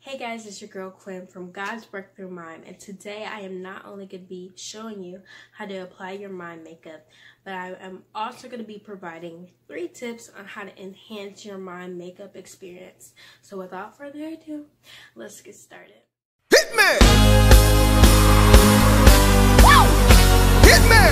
Hey guys, it's your girl Quinn from God's Breakthrough Mime, and today I am not only going to be showing you how to apply your Mime makeup, but I am also going to be providing 3 tips on how to enhance your Mime makeup experience. So without further ado, let's get started. Hit me! Hit me!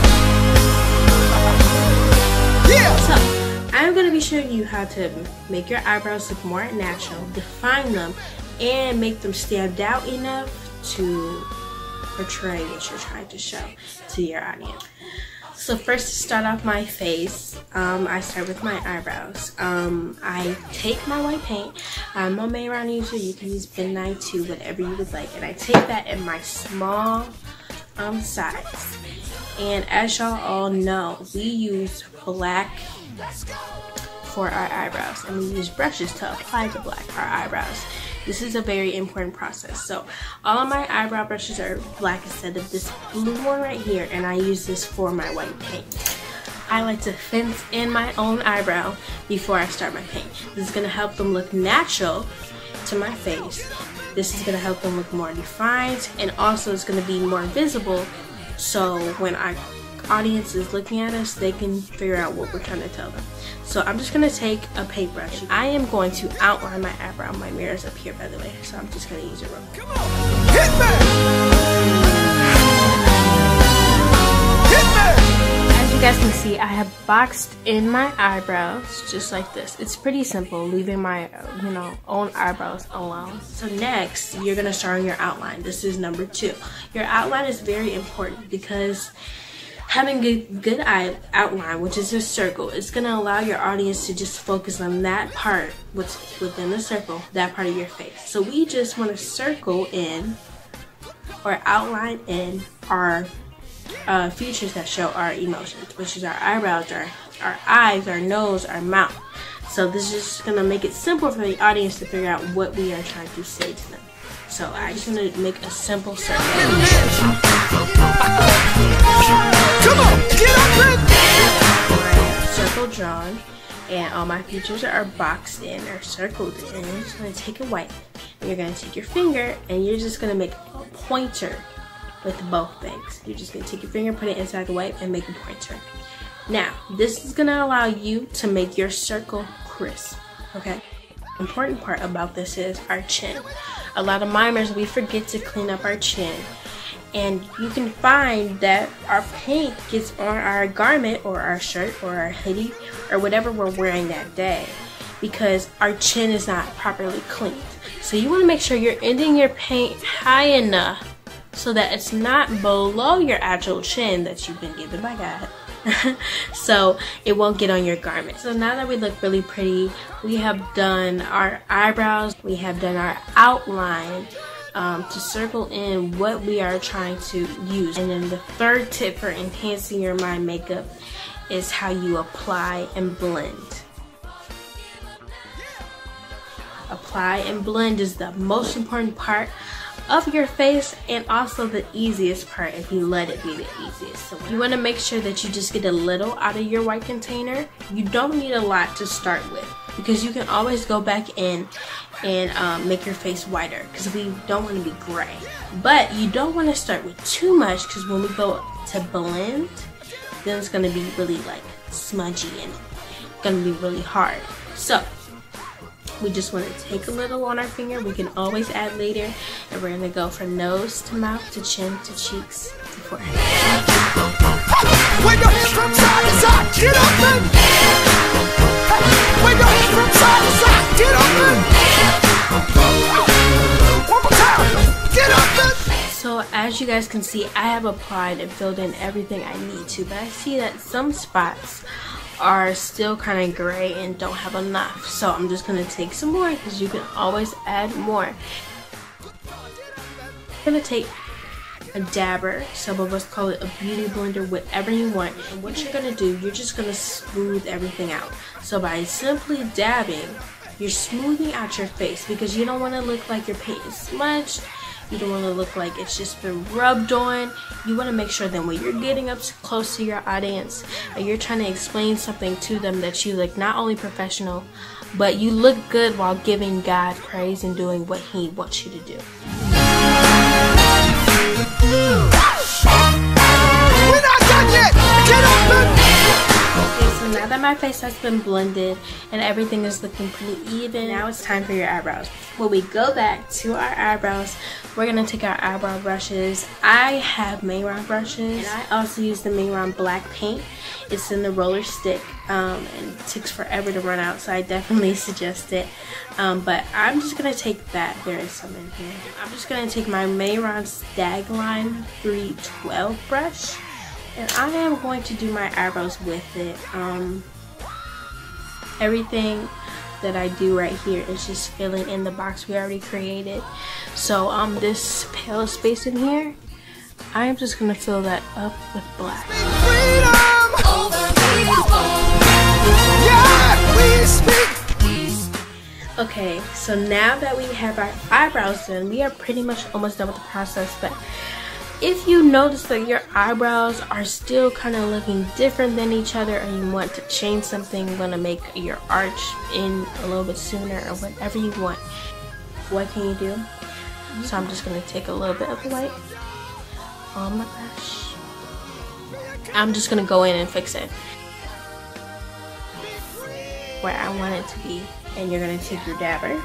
Yeah! So, I'm going to be showing you how to make your eyebrows look more natural, define them, and make them stand out enough to portray what you're trying to show to your audience. So first, to start off my face, I start with my eyebrows. I take my white paint. I'm a Mime user. You can use Ben 92, whatever you would like. And I take that in my small size. And as y'all all know, we use black for our eyebrows. And we use brushes to apply the black for our eyebrows. This is a very important process. So all of my eyebrow brushes are black instead of this blue one right here, and I use this for my white paint. I like to fence in my own eyebrow before I start my paint. This is going to help them look natural to my face. This is going to help them look more defined, and also it's going to be more visible, so when our audience is looking at us, they can figure out what we're trying to tell them. So I'm just going to take a paintbrush. I am going to outline my eyebrow. My mirror is up here, by the way, so I'm just going to use it real quick. Come on! Hit me! Hit me! As you guys can see, I have boxed in my eyebrows just like this. It's pretty simple, leaving my own eyebrows alone. So next, you're going to start on your outline. This is number 2. Your outline is very important because having a good outline, which is a circle, is going to allow your audience to just focus on that part, what's within the circle, that part of your face. So we just want to circle in or outline in our features that show our emotions, which is our eyebrows, our eyes, our nose, our mouth. So this is just going to make it simple for the audience to figure out what we are trying to say to them. So I just want to make a simple circle. Come on, get up and circle drawn, and all my features are boxed in or circled in. You're just going to take a wipe, and you're going to take your finger, and you're just going to make a pointer with both things. You're just going to take your finger, put it inside the wipe, and make a pointer. Now, this is going to allow you to make your circle crisp, okay? The important part about this is our chin. A lot of mimers, we forget to clean up our chin. And you can find that our paint gets on our garment or our shirt or our hoodie or whatever we're wearing that day because our chin is not properly cleaned. So you want to make sure you're ending your paint high enough so that it's not below your actual chin that you've been given by God. So it won't get on your garment. So now that we look really pretty, we have done our eyebrows, we have done our outline to circle in what we are trying to use. And then the third tip for enhancing your Mime makeup is how you apply and blend. Apply and blend is the most important part of your face, and also the easiest part if you let it be the easiest. So you want to make sure that you just get a little out of your white container. You don't need a lot to start with because you can always go back in and make your face whiter because we don't want to be gray. But you don't want to start with too much because when we go to blend, then it's going to be really like smudgy and going to be really hard. So we just want to take a little on our finger. We can always add later. And we're going to go from nose to mouth to chin to cheeks to forehead. wave your hands from side to side, get up and wave your hands from side to side, get up and one more time, get up and. So as you guys can see, I have applied and filled in everything I need to, but I see that some spots are still kind of gray and don't have enough, so I'm just going to take some more because you can always add more. I'm going to take a dabber, some of us call it a beauty blender, whatever you want, and what you're going to do, you're just going to smooth everything out. So by simply dabbing, you're smoothing out your face because you don't want to look like your paint is smudged. You don't want to look like it's just been rubbed on. You want to make sure that when you're getting up close to your audience and you're trying to explain something to them that you look not only professional but you look good while giving God praise and doing what He wants you to do. We're not done yet. Get up and Okay, so now that my face has been blended and everything is looking pretty even, now it's time for your eyebrows. When we go back to our eyebrows, we're going to take our eyebrow brushes. I have Mime brushes, and I also use the Mime black paint. It's in the roller stick, and it takes forever to run out, so I definitely suggest it. But I'm just going to take that. There is some in here. I'm just going to take my Mime Stagline 312 brush, and I am going to do my eyebrows with it. Everything that I do right here is just filling in the box we already created. So this pale space in here, I am just going to fill that up with black. Okay, so now that we have our eyebrows done, we are pretty much almost done with the process. But if you notice that your eyebrows are still kind of looking different than each other, and you want to change something, you want to make your arch in a little bit sooner, or whatever you want, what can you do? So I'm just going to take a little bit of white on my brush. I'm just going to go in and fix it where I want it to be. And you're going to take your dabber.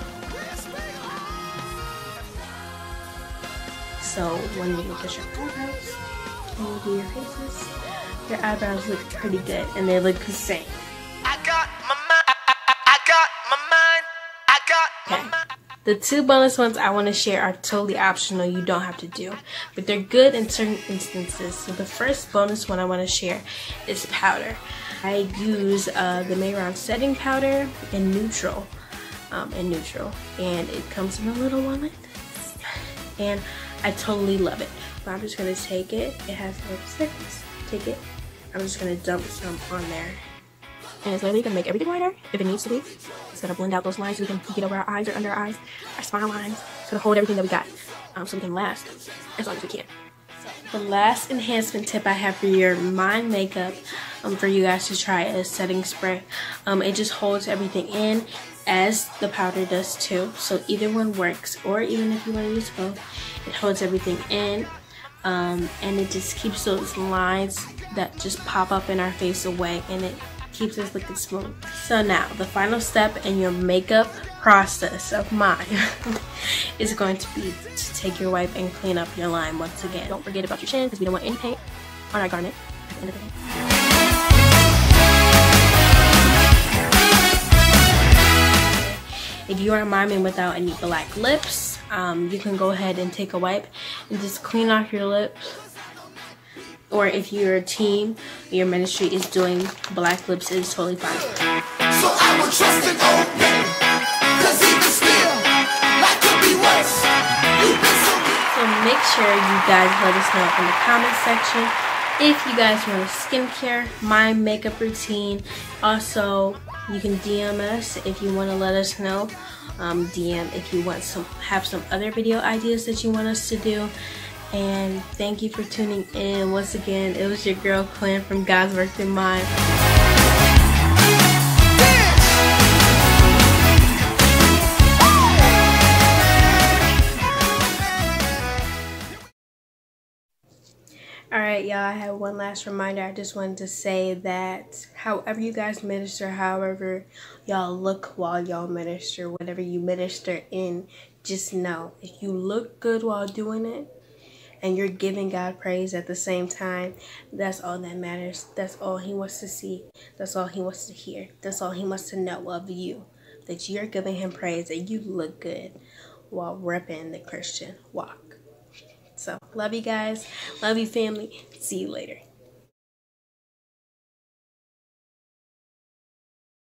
So when you look at your eyebrows and you do your faces, your eyebrows look pretty good and they look the same. I got my mind. I got my mind. I got my mind. The two bonus ones I want to share are totally optional. You don't have to do, but they're good in certain instances. So the first bonus one I want to share is powder. I use the Mime setting powder in neutral, and it comes in a little one like this, and I totally love it. But I'm just gonna take it. It has little stickers. Take it. I'm just gonna dump some on there. And it's literally gonna make everything whiter if it needs to be. It's gonna blend out those lines so we can get over our eyes or under our eyes, our smile lines. It's gonna hold everything that we got, so we can last as long as we can. The last enhancement tip I have for your Mime makeup, for you guys to try, is setting spray. It just holds everything in, as the powder does too. So either one works, or even if you want to use both, it holds everything in, and it just keeps those lines that just pop up in our face away, and it keeps us looking smooth. So now the final step in your makeup process of Mime is going to be to take your wipe and clean up your line once again. Don't forget about your chin, because we don't want any paint on our garment at the end of the day. If you are miming without any black lips, you can go ahead and take a wipe and just clean off your lips. Or if your team, your ministry is doing black lips, it's totally fine. So I will trust and obey, 'cause even still, life could be worse. You've been so good. So make sure you guys let us know in the comment section if you guys want a skincare, my makeup routine. Also, you can DM us if you want to let us know. DM if you want have some other video ideas that you want us to do. And thank you for tuning in. Once again, it was your girl Quinn from God's Work Through Mime. Alright, y'all, I have one last reminder. I just wanted to say that however you guys minister, however y'all look while y'all minister, whatever you minister in, just know if you look good while doing it, and you're giving God praise at the same time, that's all that matters. That's all He wants to see. That's all He wants to hear. That's all He wants to know of you. That you're giving Him praise, and you look good while repping the Christian walk. So, love you guys. Love you, family. See you later.